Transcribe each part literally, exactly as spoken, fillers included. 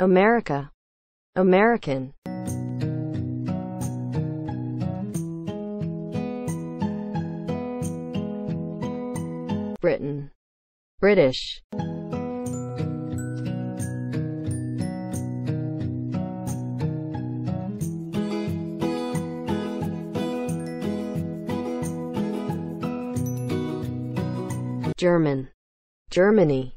America, American. Britain, British. German, Germany.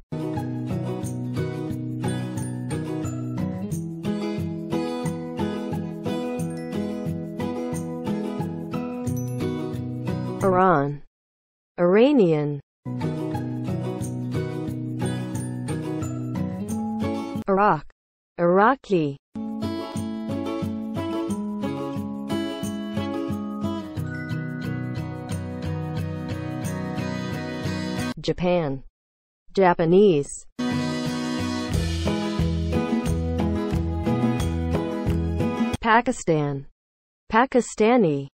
Iran, Iranian. Iraq, Iraqi. Japan, Japanese. Pakistan, Pakistani.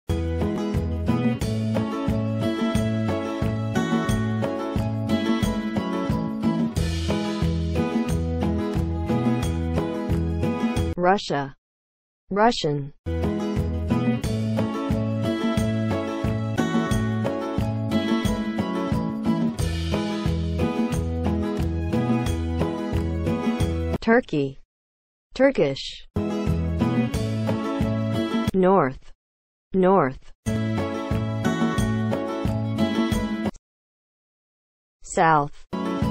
Russia, Russian. Turkey, Turkish. North, North. South,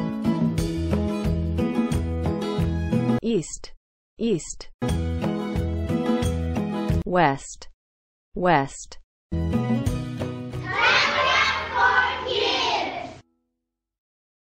East, East. West, West.